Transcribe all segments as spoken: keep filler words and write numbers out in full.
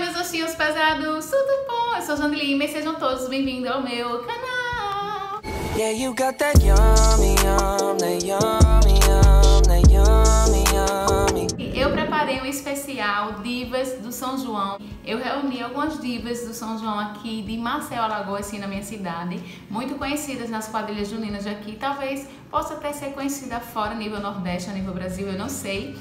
meus ossinhos pesados, tudo bom? Eu sou Jane Lima e sejam todos bem-vindos ao meu canal. Yeah, you got that yummy, yum, that yummy, yum, that yummy, yummy. Eu preparei um especial Divas do São João. Eu reuni algumas divas do São João aqui de Maceió, Alagoas, assim, na minha cidade, muito conhecidas nas quadrilhas juninas de aqui. Talvez possa até ser conhecida fora, a nível Nordeste, a nível Brasil, eu não sei.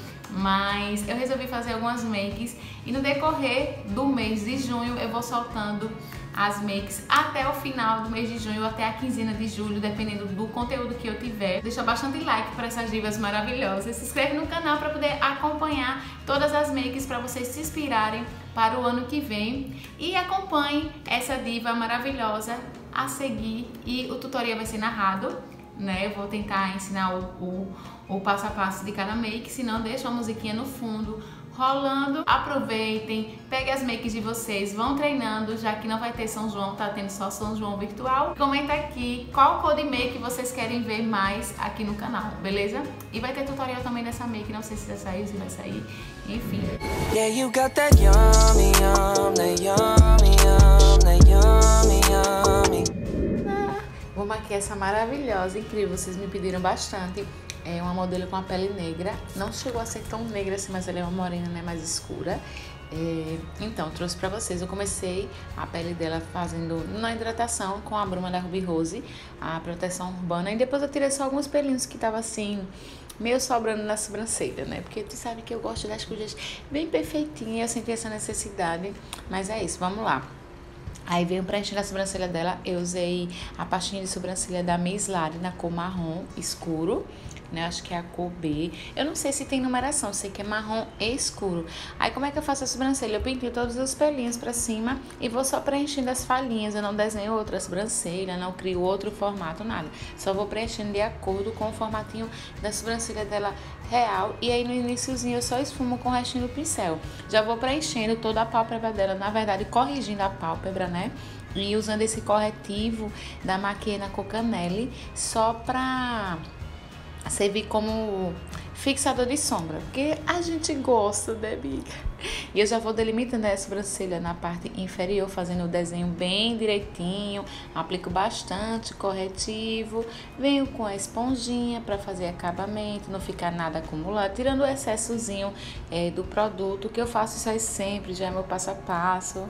Mas eu resolvi fazer algumas makes e no decorrer do mês de junho eu vou soltando as makes até o final do mês de junho, até a quinzena de julho, dependendo do conteúdo que eu tiver. Deixa bastante like para essas divas maravilhosas. Se inscreve no canal para poder acompanhar todas as makes, para vocês se inspirarem para o ano que vem. E acompanhe essa diva maravilhosa a seguir, e o tutorial vai ser narrado, né? Eu vou tentar ensinar o, o, o passo a passo de cada make, senão deixa uma musiquinha no fundo rolando. Aproveitem, peguem as makes de vocês, vão treinando, já que não vai ter São João, tá tendo só São João virtual. Comenta aqui qual cor de make vocês querem ver mais aqui no canal, beleza? E vai ter tutorial também dessa make, não sei se vai sair, se vai sair, enfim. Yeah, you got that yummy, yum, that yummy, yum, that yummy, yummy. Vou maquiar essa maravilhosa, incrível, vocês me pediram bastante. É uma modelo com a pele negra, não chegou a ser tão negra assim, mas ela é uma morena, né, mais escura. É, então, trouxe pra vocês. Eu comecei a pele dela fazendo na hidratação com a bruma da Ruby Rose, a proteção urbana, e depois eu tirei só alguns pelinhos que tava assim, meio sobrando na sobrancelha, né? Porque tu sabe que eu gosto das coisas bem perfeitinhas, eu senti essa necessidade, mas é isso, vamos lá. Aí veio preenchendo a sobrancelha dela, eu usei a pastinha de sobrancelha da Miss Lari na cor marrom escuro, né? Acho que é a cor B. Eu não sei se tem numeração, sei que é marrom escuro. Aí como é que eu faço a sobrancelha? Eu pinto todos os pelinhos pra cima e vou só preenchendo as falhinhas. Eu não desenho outra sobrancelha, não crio outro formato, nada. Só vou preenchendo de acordo com o formatinho da sobrancelha dela real. E aí no iniciozinho eu só esfumo com o restinho do pincel. Já vou preenchendo toda a pálpebra dela, na verdade corrigindo a pálpebra, né? E usando esse corretivo da Maquia na Cocanelli só pra servir como fixador de sombra, porque a gente gosta, né, amiga? E eu já vou delimitando a sobrancelha na parte inferior, fazendo o desenho bem direitinho, aplico bastante corretivo, venho com a esponjinha para fazer acabamento, não ficar nada acumulado, tirando o excessozinho é, do produto, que eu faço isso aí sempre, já é meu passo a passo.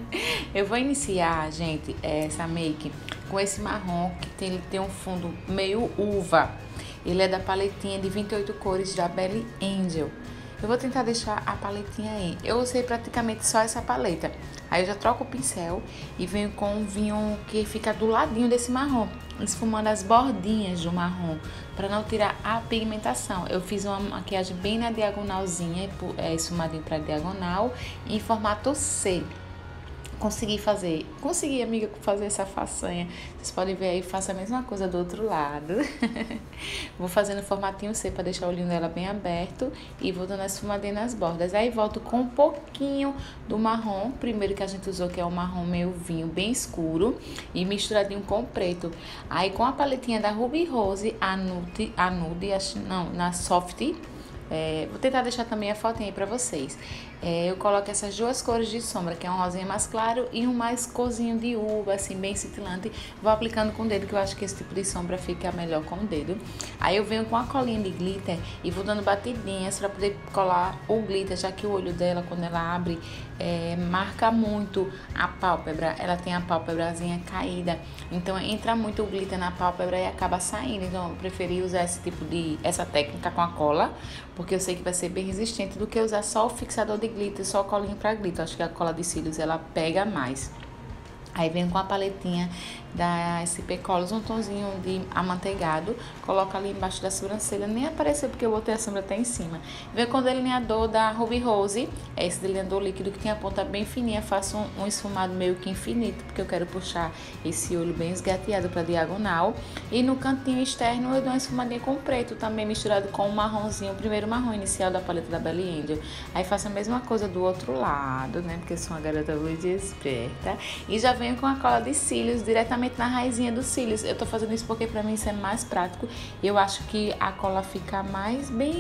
Eu vou iniciar, gente, essa make com esse marrom, que tem, tem um fundo meio uva. Ele é da paletinha de vinte e oito cores da Belly Angel. Eu vou tentar deixar a paletinha aí. Eu usei praticamente só essa paleta. Aí eu já troco o pincel e venho com um vinho que fica do ladinho desse marrom, esfumando as bordinhas do marrom, para não tirar a pigmentação. Eu fiz uma maquiagem bem na diagonalzinha, é, esfumadinho para diagonal, em formato C. Consegui fazer, consegui, amiga, fazer essa façanha. Vocês podem ver aí, faço a mesma coisa do outro lado. Vou fazendo formatinho C para deixar o olhinho dela bem aberto e vou dando essa esfumadinha nas bordas. Aí volto com um pouquinho do marrom, primeiro que a gente usou, que é o marrom meio vinho, bem escuro, e misturadinho com o preto. Aí com a paletinha da Ruby Rose, a nude, a nude, não, na soft. É, vou tentar deixar também a fotinha aí pra vocês. É, eu coloco essas duas cores de sombra, que é um rosinha mais claro e um mais corzinho de uva, assim, bem cintilante. Vou aplicando com o dedo, que eu acho que esse tipo de sombra fica melhor com o dedo. Aí eu venho com a colinha de glitter e vou dando batidinhas pra poder colar o glitter, já que o olho dela, quando ela abre, é, marca muito a pálpebra. Ela tem a pálpebrazinha caída, então entra muito o glitter na pálpebra e acaba saindo. Então eu preferi usar esse tipo de, essa técnica com a cola, porque eu sei que vai ser bem resistente, do que usar só o fixador de glitter, só colinha pra glitter. Acho que a cola de cílios ela pega mais. Aí venho com a paletinha da S P Colors, um tonzinho de amanteigado, coloco ali embaixo da sobrancelha, nem apareceu porque eu botei a sombra até em cima. Venho com o delineador da Ruby Rose, é esse delineador líquido que tem a ponta bem fininha, faço um, um esfumado meio que infinito, porque eu quero puxar esse olho bem esgateado pra diagonal. E no cantinho externo eu dou uma esfumadinha com preto, também misturado com o marronzinho, o primeiro marrom inicial da paleta da Belly Angel. Aí faço a mesma coisa do outro lado, né, porque eu sou uma garota muito esperta. E já venho com a cola de cílios diretamente na raizinha dos cílios. Eu tô fazendo isso porque pra mim isso é mais prático. Eu acho que a cola fica mais bem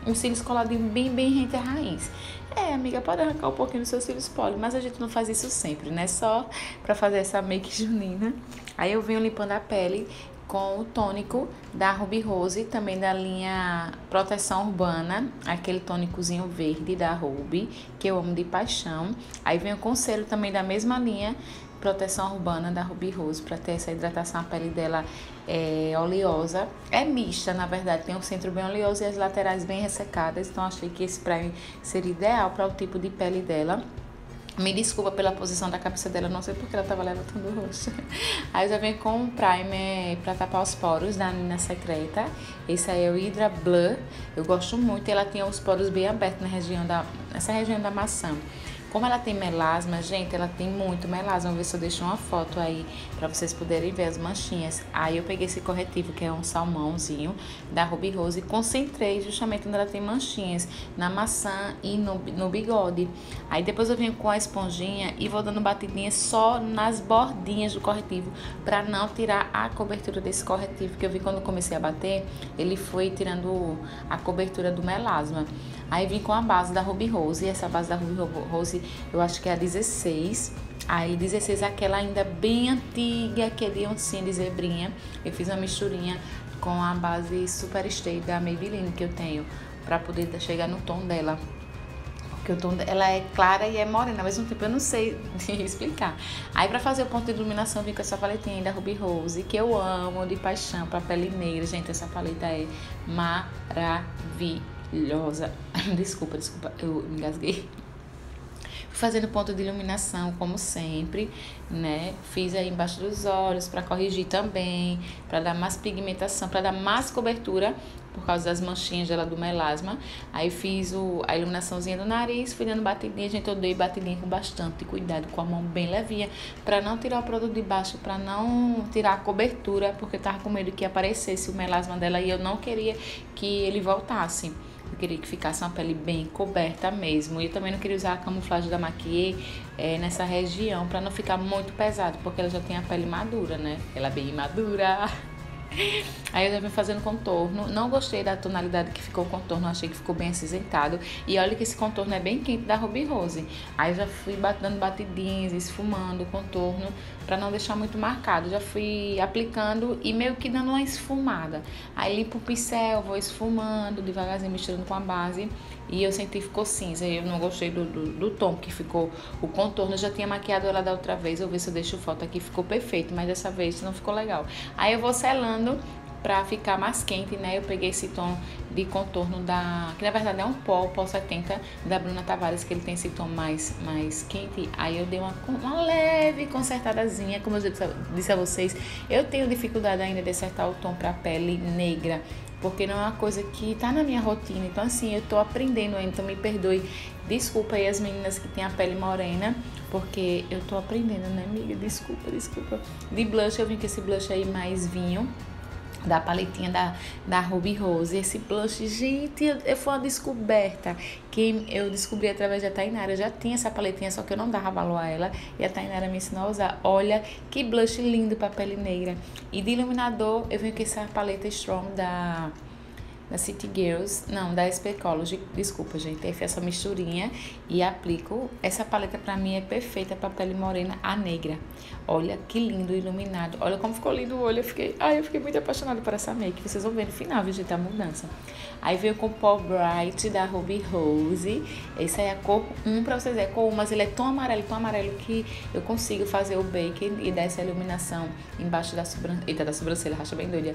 os cílios coladinhos bem, bem rente à raiz. É, amiga, pode arrancar um pouquinho dos seus cílios poli, mas a gente não faz isso sempre, né? Só pra fazer essa make junina. Aí eu venho limpando a pele com o tônico da Ruby Rose, também da linha Proteção Urbana, aquele tônicozinho verde da Ruby, que eu amo de paixão. Aí venho com o selo também da mesma linha, Proteção Urbana da Ruby Rose, para ter essa hidratação. A pele dela é oleosa, é mista, na verdade, tem um centro bem oleoso e as laterais bem ressecadas, então achei que esse primer seria ideal para o tipo de pele dela. Me desculpa pela posição da cabeça dela, não sei porque ela tava levantando o rosto. Aí eu já venho com um primer pra tapar os poros da Nina Secreta. Esse aí é o Hydra Blur. Eu gosto muito, ela tem os poros bem abertos na região da, nessa região da maçã. Como ela tem melasma, gente, ela tem muito melasma. Vamos ver se eu deixo uma foto aí pra vocês poderem ver as manchinhas. Aí eu peguei esse corretivo, que é um salmãozinho da Ruby Rose, e concentrei justamente onde ela tem manchinhas, na maçã e no, no bigode. Aí depois eu venho com a esponjinha e vou dando batidinhas só nas bordinhas do corretivo, pra não tirar a cobertura desse corretivo, que eu vi quando eu comecei a bater, ele foi tirando a cobertura do melasma. Aí vim com a base da Ruby Rose, e essa base da Ruby Rose eu acho que é a dezesseis. Aí dezesseis é aquela ainda bem antiga, que é de oncinha de zebrinha. Eu fiz uma misturinha com a base Super Stay da Maybelline que eu tenho, pra poder chegar no tom dela. Porque o tom dela é clara e é morena, ao mesmo tempo eu não sei explicar. Aí pra fazer o ponto de iluminação, eu vim com essa paletinha da Ruby Rose, que eu amo de paixão, pra pele negra. Gente, essa paleta é maravilhosa. Desculpa, desculpa, eu me engasguei. Fazendo ponto de iluminação, como sempre, né? Fiz aí embaixo dos olhos para corrigir também, para dar mais pigmentação, para dar mais cobertura por causa das manchinhas dela do melasma. Aí fiz o, a iluminaçãozinha do nariz, fui dando batidinha. Gente, eu dei batidinha com bastante cuidado, com a mão bem levinha, para não tirar o produto de baixo, para não tirar a cobertura, porque eu tava com medo que aparecesse o melasma dela e eu não queria que ele voltasse. Eu queria que ficasse uma pele bem coberta mesmo. E eu também não queria usar a camuflagem da Maquiê é, nessa região, pra não ficar muito pesado, porque ela já tem a pele madura, né? Ela é bem madura. Aí eu já vim fazendo contorno. Não gostei da tonalidade que ficou o contorno, achei que ficou bem acinzentado. E olha que esse contorno é bem quente da Ruby Rose. Aí eu já fui dando batidinhas, esfumando o contorno, pra não deixar muito marcado. Já fui aplicando e meio que dando uma esfumada. Aí limpo o pincel, vou esfumando devagarzinho, misturando com a base. E eu senti que ficou cinza. Eu não gostei do, do, do tom que ficou o contorno. Eu já tinha maquiado ela da outra vez. Eu vou ver se eu deixo foto aqui. Ficou perfeito, mas dessa vez não ficou legal. Aí eu vou selando pra ficar mais quente, né? Eu peguei esse tom de contorno da... que na verdade é um pó, pó setenta da Bruna Tavares, que ele tem esse tom mais, mais quente. Aí eu dei uma, uma leve consertadazinha. Como eu disse a vocês, eu tenho dificuldade ainda de acertar o tom pra pele negra, porque não é uma coisa que tá na minha rotina. Então assim, eu tô aprendendo ainda, então me perdoe. Desculpa aí as meninas que têm a pele morena, porque eu tô aprendendo, né, amiga? Desculpa, desculpa. De blush, eu vim com esse blush aí mais vinho, da paletinha da, da Ruby Rose. Esse blush, gente, eu, foi uma descoberta que eu descobri através da Tainara. Eu já tinha essa paletinha, só que eu não dava valor a ela, e a Tainara me ensinou a usar. Olha que blush lindo pra pele negra. E de iluminador, eu venho com essa paleta Strong da... da City Girls, não, da S P Ecology, desculpa, gente, aí fiz essa misturinha e aplico. Essa paleta pra mim é perfeita pra pele morena, a negra. Olha que lindo, iluminado. Olha como ficou lindo o olho, eu fiquei, ai, eu fiquei muito apaixonada por essa make. Vocês vão ver no final, viu, gente, a mudança. Aí veio com o Pó Bright da Ruby Rose. Esse aí é a cor um pra vocês verem, é cor um, mas ele é tão amarelo, tão amarelo que eu consigo fazer o bake e dar essa iluminação embaixo da sobrancelha, eita, da sobrancelha, racha bem doida,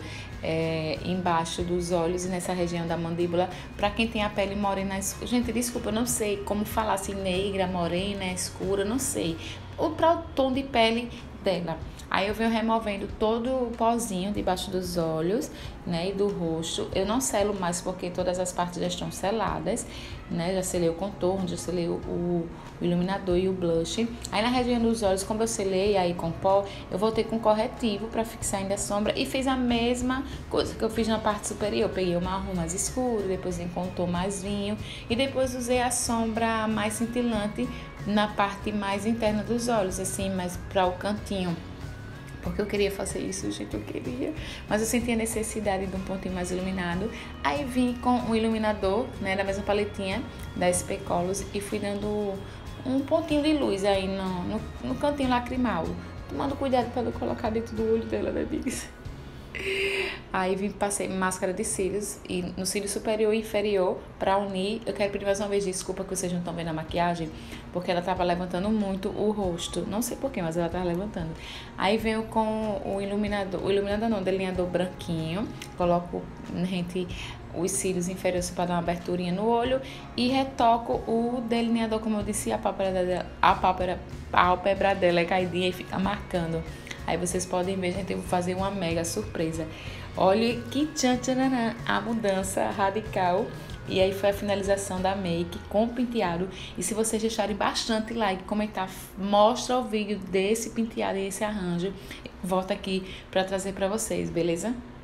é, embaixo dos olhos e nessa região da mandíbula, pra quem tem a pele morena escura. Gente, desculpa, eu não sei como falar assim, negra, morena, escura, não sei. Ou para o tom de pele dela. Aí eu venho removendo todo o pozinho debaixo dos olhos, né, e do rosto. Eu não selo mais porque todas as partes já estão seladas, né? Já selei o contorno, já selei o, o iluminador e o blush. Aí na região dos olhos, como eu selei aí com pó, eu voltei com corretivo para fixar ainda a sombra e fiz a mesma coisa que eu fiz na parte superior. Eu peguei o marrom mais escuro, depois em contorno mais vinho e depois usei a sombra mais cintilante na parte mais interna dos olhos, assim, mais para o cantinho. porque eu queria fazer isso, gente, eu queria. Mas eu senti a necessidade de um pontinho mais iluminado. Aí vim com o iluminador, né, da mesma paletinha da S P Colors e fui dando um pontinho de luz aí no, no, no cantinho lacrimal. Tomando cuidado para não colocar dentro do olho dela, né, amigas? Aí vim, passei máscara de cílios e no cílio superior e inferior para unir. Eu quero pedir mais uma vez desculpa que vocês não estão vendo a maquiagem, porque ela tava levantando muito o rosto. Não sei porquê, mas ela tava levantando. Aí venho com o iluminador, o iluminador não, o delineador branquinho. Coloco, gente, os cílios inferiores para dar uma aberturinha no olho e retoco o delineador, como eu disse, a pálpebra dela, a pálpebra, a pálpebra dela é caidinha e fica marcando. Aí vocês podem ver, gente, eu vou fazer uma mega surpresa. Olha que tchan tchan, a mudança radical. E aí foi a finalização da make com o penteado. E se vocês deixarem bastante like, comentar, mostra o vídeo desse penteado e esse arranjo, volto aqui para trazer para vocês, beleza?